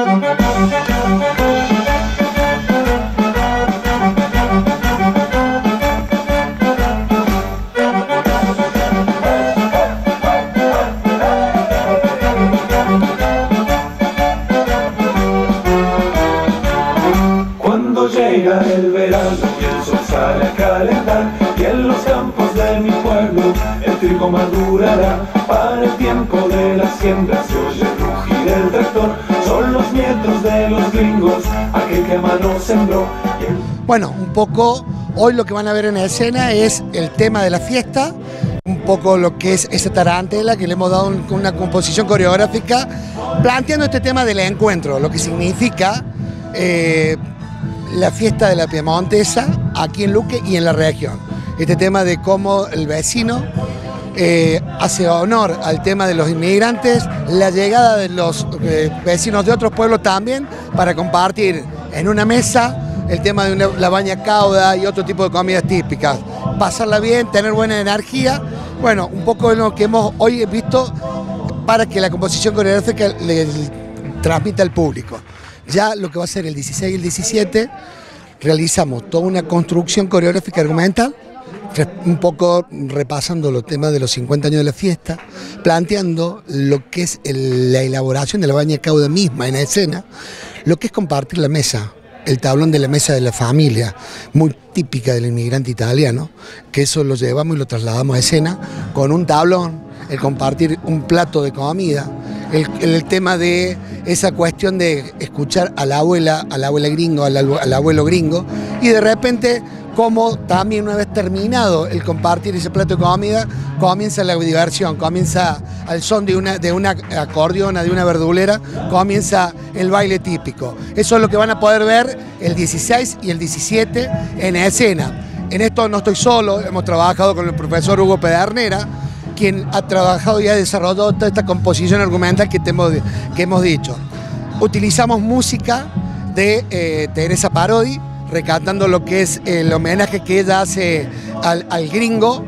Llega el verano y el sol sale a calentar, y en los campos de mi pueblo el trigo madurará. Para el tiempo de la siembra se oye rugir el tractor, son los nietos de los gringos, aquel que a mano sembró. Bueno, un poco hoy lo que van a ver en la escena es el tema de la fiesta, un poco lo que es esa tarantela que le hemos dado una composición coreográfica, planteando este tema del encuentro, lo que significa la fiesta de la Piemontesa aquí en Luque y en la región. Este tema de cómo el vecino hace honor al tema de los inmigrantes, la llegada de los vecinos de otros pueblos también para compartir en una mesa el tema de la baña cauda y otro tipo de comidas típicas. Pasarla bien, tener buena energía, bueno, un poco de lo que hemos hoy visto para que la composición coreográfica le transmita al público. Ya lo que va a ser el 16 y el 17, realizamos toda una construcción coreográfica argumental, un poco repasando los temas de los 50 años de la fiesta, planteando lo que es la elaboración de la baña cauda misma en la escena, lo que es compartir la mesa, el tablón de la mesa de la familia, muy típica del inmigrante italiano, que eso lo llevamos y lo trasladamos a escena, con un tablón, el compartir un plato de comida, el tema de esa cuestión de escuchar a la abuela gringo, al abuelo gringo, y de repente como también una vez terminado el compartir ese plato de comida, comienza la diversión, comienza al son de una acordeona, de una verdulera, comienza el baile típico. Eso es lo que van a poder ver el 16 y el 17 en escena. En esto no estoy solo, hemos trabajado con el profesor Hugo Pedernera, quien ha trabajado y ha desarrollado toda esta composición argumental que hemos dicho. Utilizamos música de Teresa Parodi, recatando lo que es el homenaje que ella hace al gringo,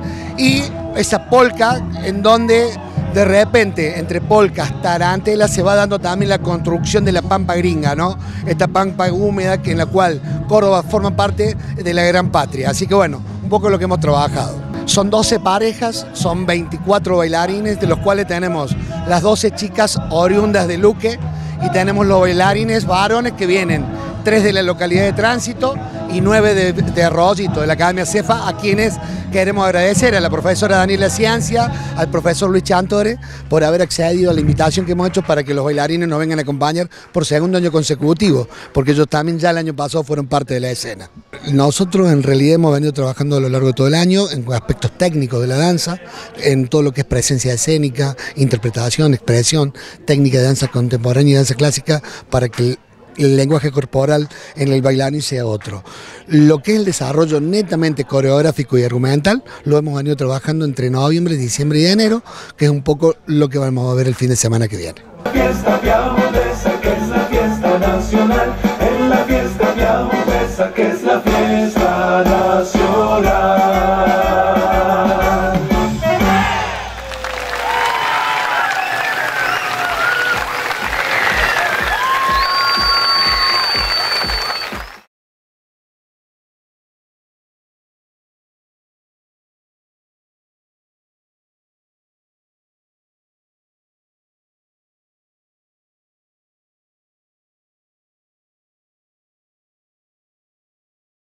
y esa polka en donde de repente entre polcas, tarantelas se va dando también la construcción de la pampa gringa, ¿no? Esta pampa húmeda en la cual Córdoba forma parte de la gran patria. Así que bueno, un poco lo que hemos trabajado. Son 12 parejas, son 24 bailarines, de los cuales tenemos las 12 chicas oriundas de Luque y tenemos los bailarines varones que vienen, 3 de la localidad de Tránsito y 9 de Arroyito, de la Academia Cefa, a quienes queremos agradecer a la profesora Daniela Ciencia, al profesor Luis Chantore, por haber accedido a la invitación que hemos hecho para que los bailarines nos vengan a acompañar por segundo año consecutivo, porque ellos también ya el año pasado fueron parte de la escena. Nosotros en realidad hemos venido trabajando a lo largo de todo el año en aspectos técnicos de la danza, en todo lo que es presencia escénica, interpretación, expresión, técnica de danza contemporánea y danza clásica, para que el lenguaje corporal en el bailarín sea otro. Lo que es el desarrollo netamente coreográfico y argumental lo hemos venido trabajando entre noviembre, diciembre y enero, que es un poco lo que vamos a ver el fin de semana que viene.